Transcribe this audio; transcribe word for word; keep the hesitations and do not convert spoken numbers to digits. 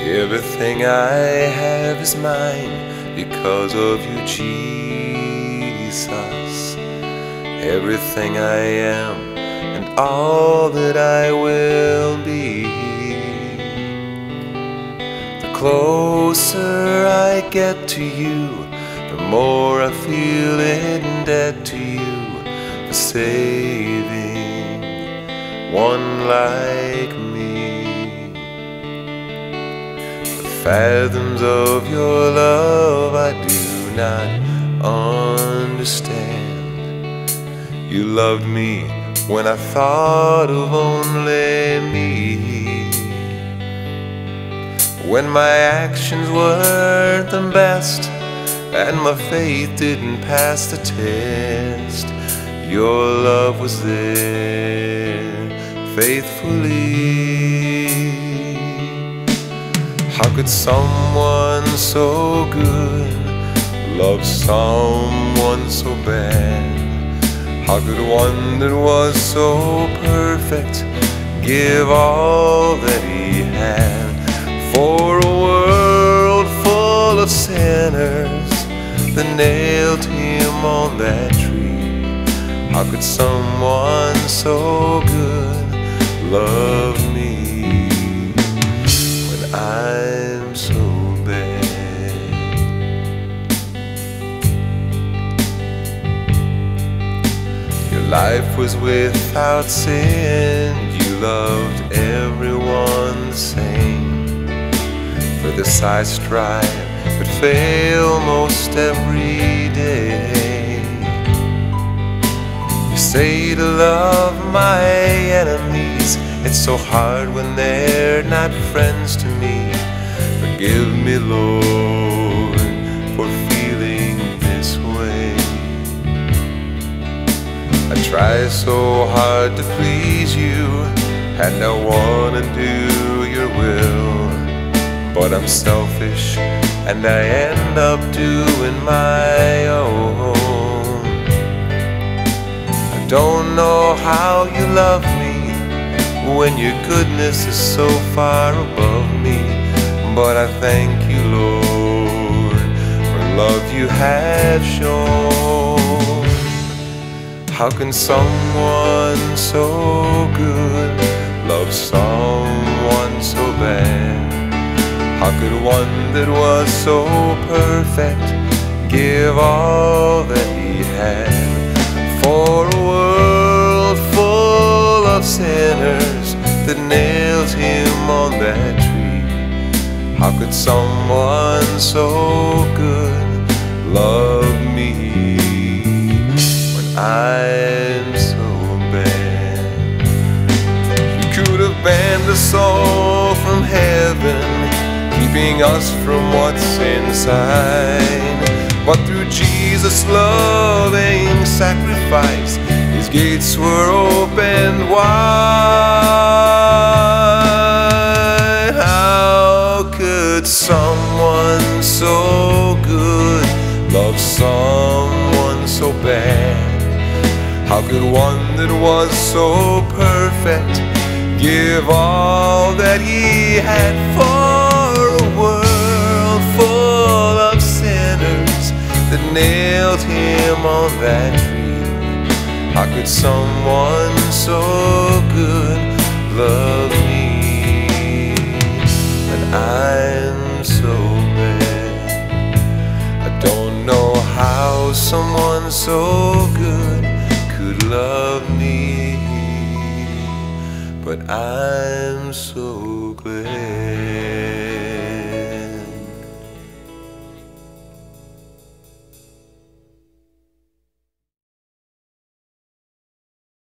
Everything I have is mine because of you, Jesus. Everything I am and all that I will be. The closer I get to you, the more I feel in debt to you for saving one like me. The fathoms of your love I do not understand. You loved me when I thought of only me, when my actions weren't the best and my faith didn't pass the test. Your love was there faithfully. How could someone so good love someone so bad? How could one that was so perfect give all that he had for a world full of sinners that nailed him on that tree? How could someone so good love me when I'm so bad? Your life was without sin. You loved everyone the same. For this I strive but fail most every day. You say to love my enemies. It's so hard when they're not friends to me. Forgive me, Lord, for feeling this way. I try so hard to please you, and I wanna do your will, but I'm selfish and I end up doing my own. I don't know how you love me when your goodness is so far above me, but I thank you, Lord, for love you have shown. How can someone so good love someone so bad? How could one that was so perfect give all that he had for a world full of sinners that nailed him on that tree? How could someone so good love me when I'm so bad? You could have banned us all from heaven, keeping us from what's inside, but through Jesus' loving sacrifice, his gates were opened wide. How could someone so good love someone so bad? How could one that was so perfect give all that he had for a world full of sinners that nailed him on that tree? How could someone so good love me when I'm so bad? I don't know how someone so good could love me, but I'm so glad.